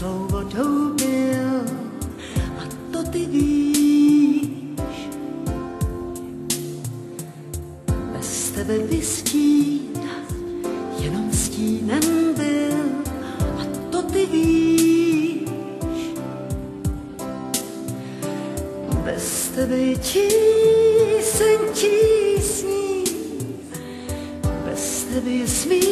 teplou vodou byl a to ty víš. Bez tebe by stín jenom stínem byl a to ty víš. Bez tebe tíseň tísní, bez tebe je smích.